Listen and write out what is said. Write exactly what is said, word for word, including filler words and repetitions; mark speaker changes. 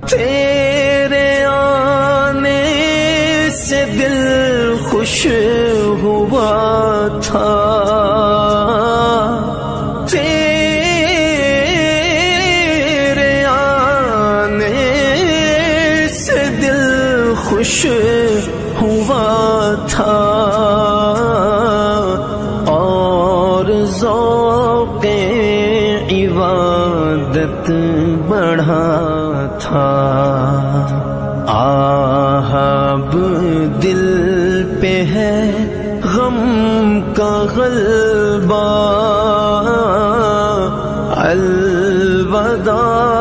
Speaker 1: तेरे आने से दिल खुश हुआ था, तेरे आने से दिल खुश हुआ था और ज़ौक़े इबादत बढ़ा था। आहब दिल पे है गम का गलबा, अलविदा